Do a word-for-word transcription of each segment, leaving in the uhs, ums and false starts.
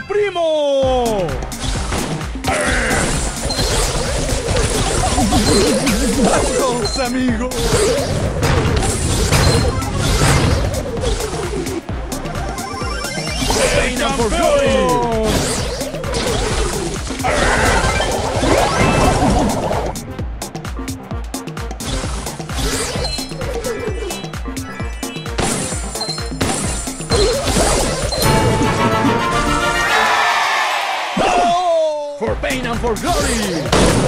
primo! ¡Vamos, amigo! ¡Pain and for glory! For pain and for glory!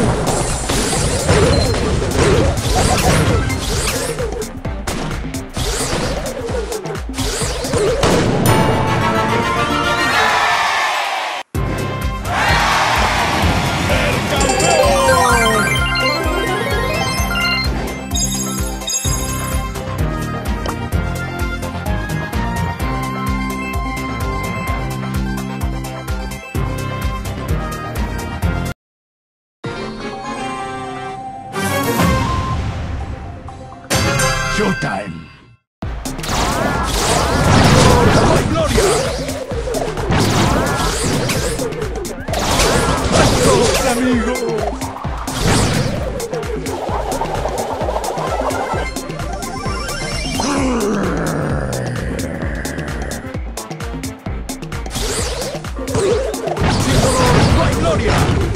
Showtime! ¡Ay, Gloria! ¡Vamos, amigo! ¡Ay, Gloria!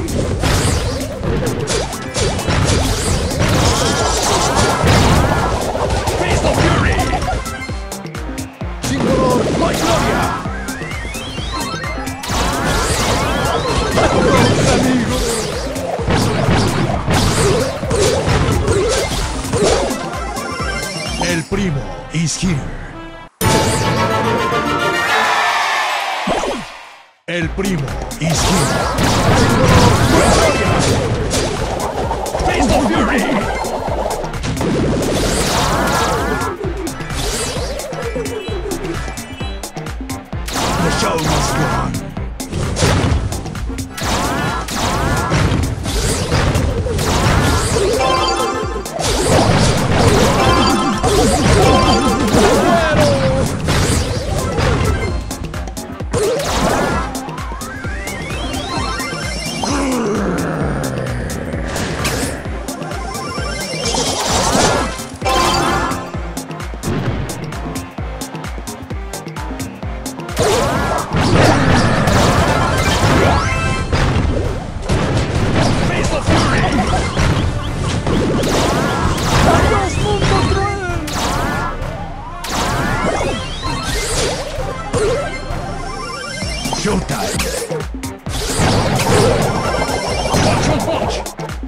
El primo is here. El primo is here. Face of Fury. The show must go on. Showtime! Punch on punch!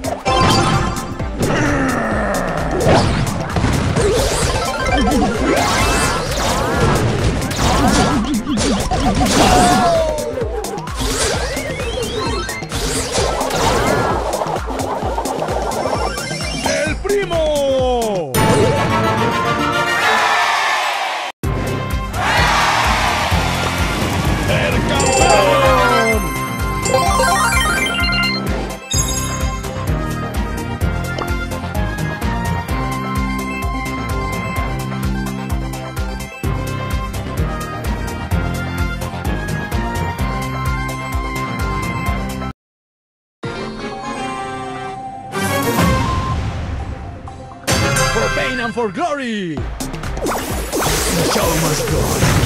¡El primo! For pain and for glory! The show must go on.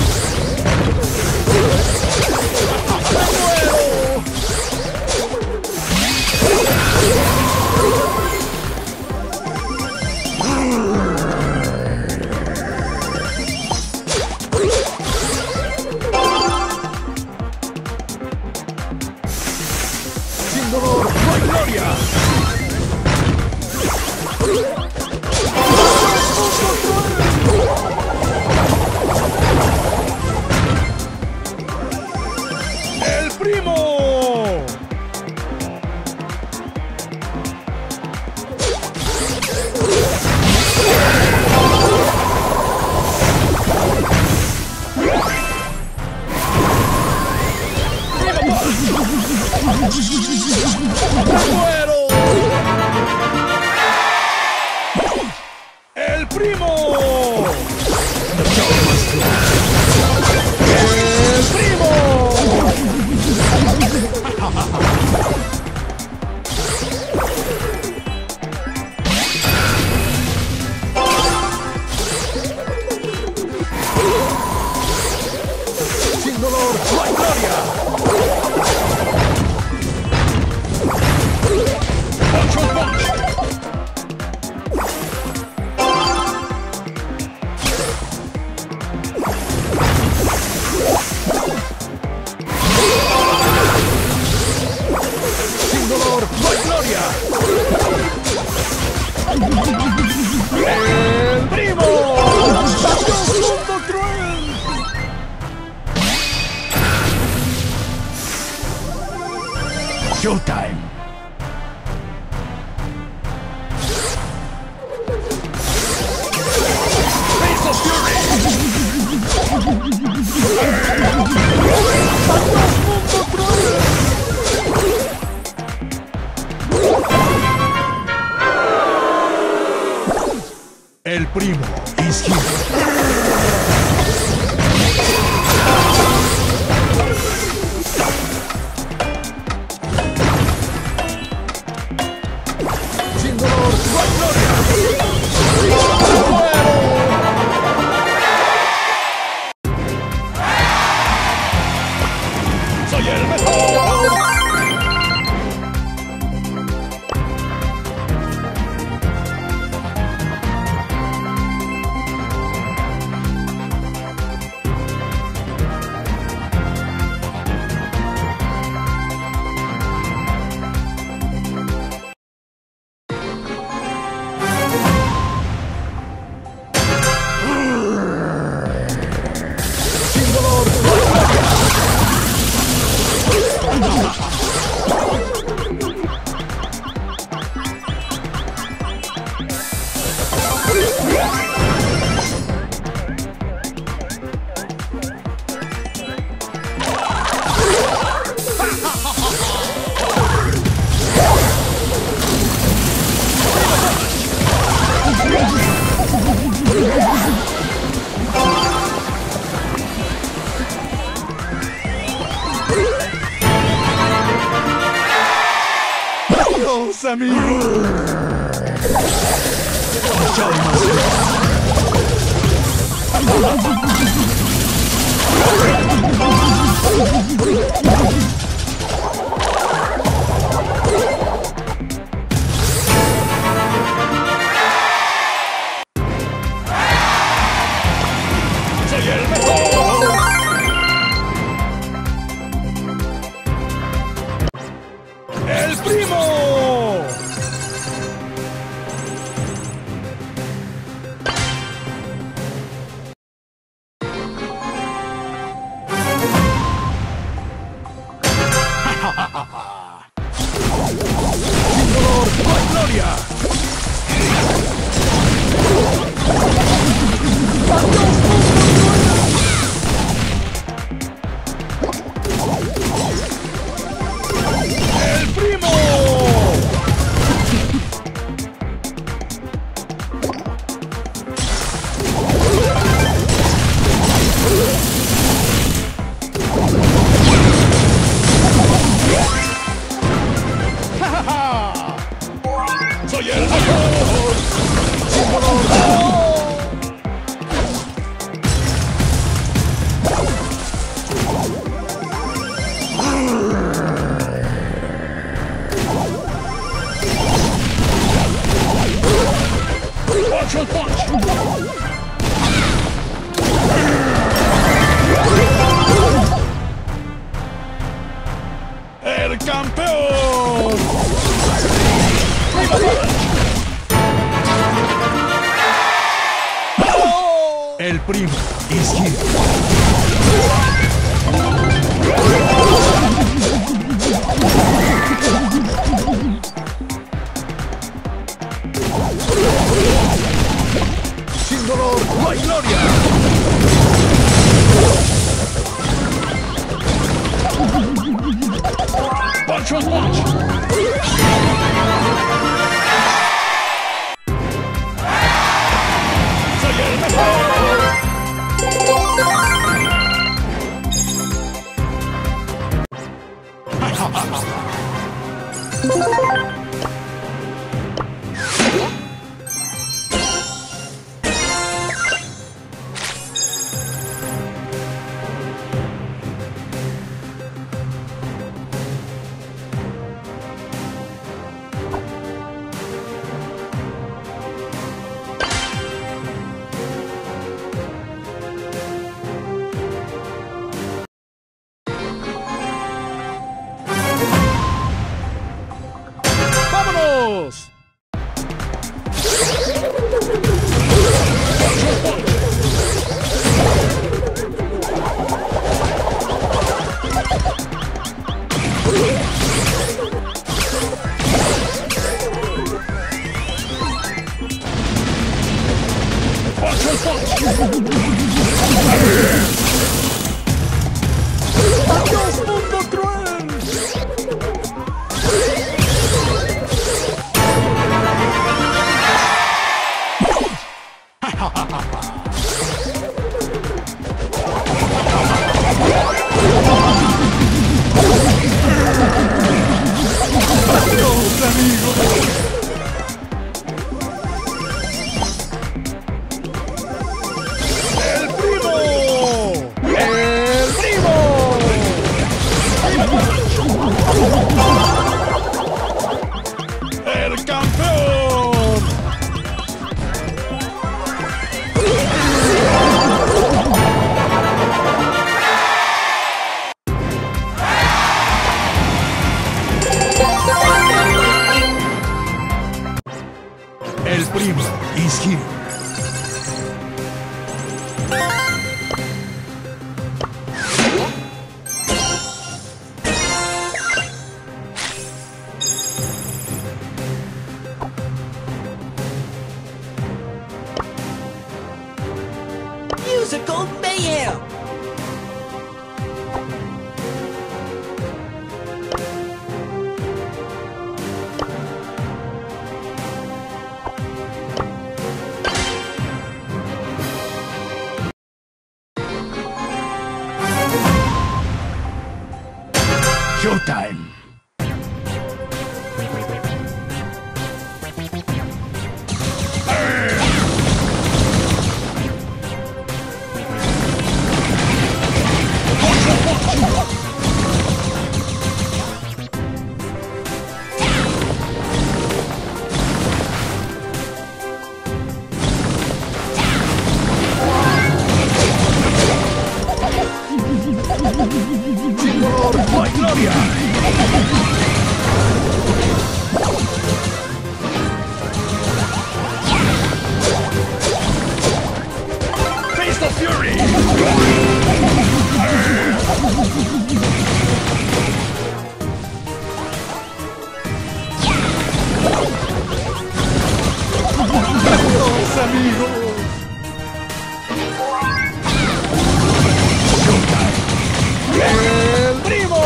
Sin dolor, no hay gloria. ¡El primo! ¡Muero! ¡El primo! ¡El primo! gloria! Punch on punch! Sin dolor, no hay gloria. ¡El primo! ¡Mundo cruel! Showtime. Face of Fury. ¡Mundo cruel! El primo is here. Sin dolor, no hay gloria. Soy el mejor. Adiós, amigos. Show must go. Soy el mejor. ¡El primo! ¡Sin dolor, no hay gloria! ¡El primo! ¡Soy el mejor! ¡Sin dolor! Punch on punch! ¡El campeón! El primo is here. Sin dolor, no hay gloria. Punch on punch. Soy el mejor. amigos! ¡Adiós, mundo cruel! ¡Adiós, amigos! ¡El campeón! El primo is here. Musical mayhem! Showtime! ¡Señor, my gloria! Face the fury! ¡Adiós, amigos! ¡El primo!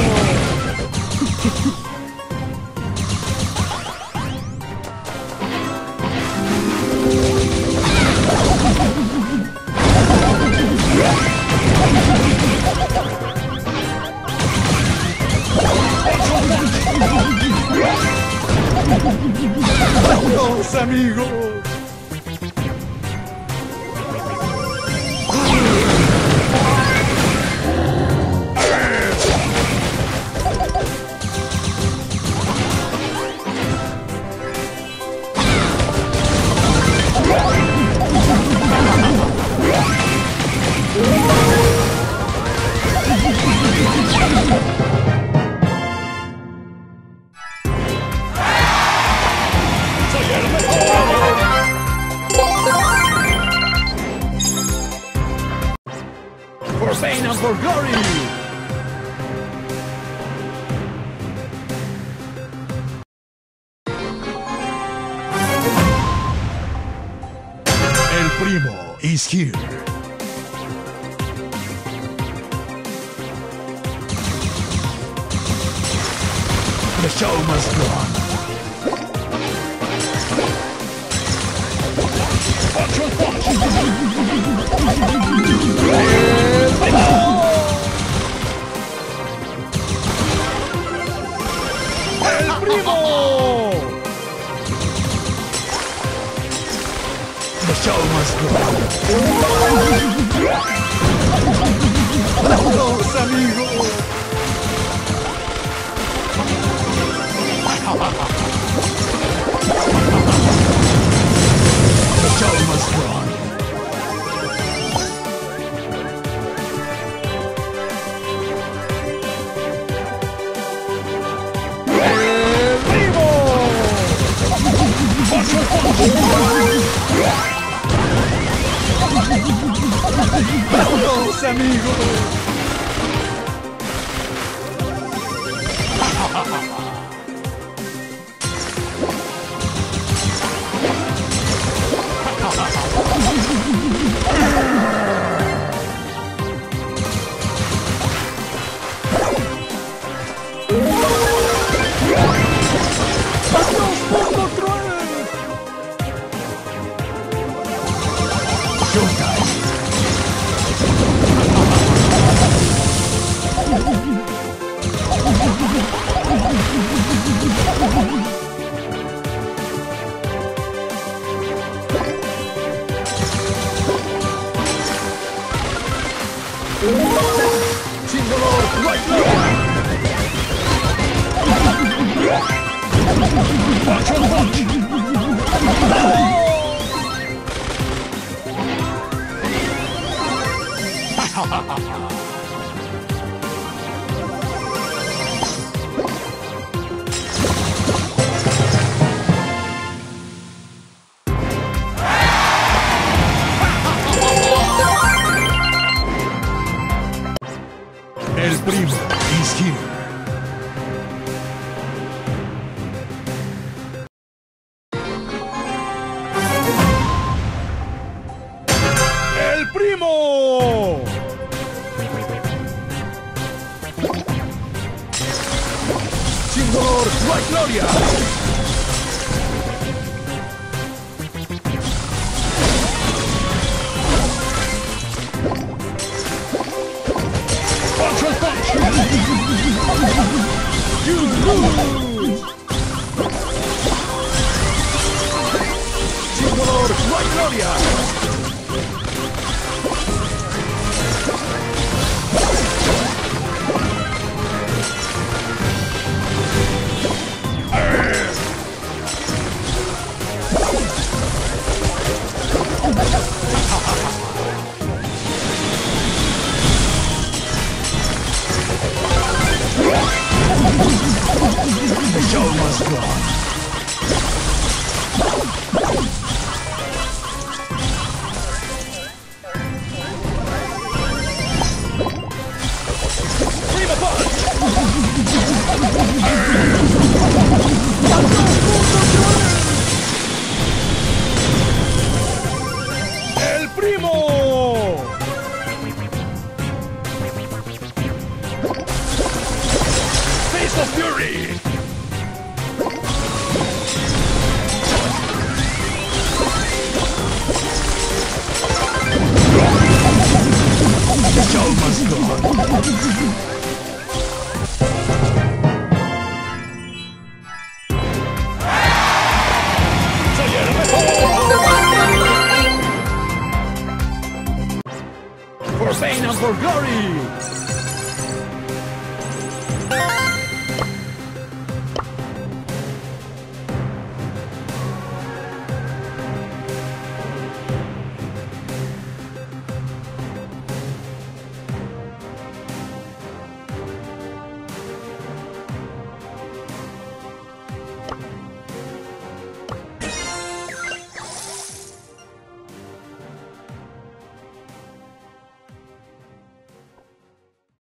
¡Adiós, amigos! For pain and for glory! El primo is here. The show must go on. Watch your watch! El primo! The show must go on. ¡Adiós, amigos! The show must go on. ¡El primo! ¡Vamos, amigos! El primo is here. ¡El primo! ¡Sin dolor, no hay gloria! ¡Punch and punch! ¡You lose! ¡Sin dolor, no hay gloria! The show must go on. Prima punch! El primo! Face of Fury! The show must go on. For pain and for glory!